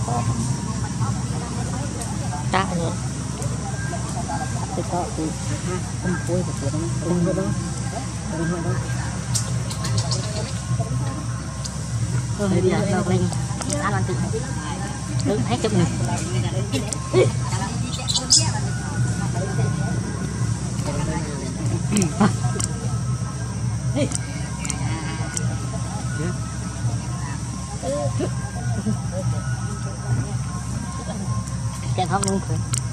Tá rồi. Cái cọ thì không phối được rồi đó. Đừng có đó. Đừng có đó. Bây giờ lột lên. Ăn ăn tự. Đứng hết chụp này. Cái không luôn.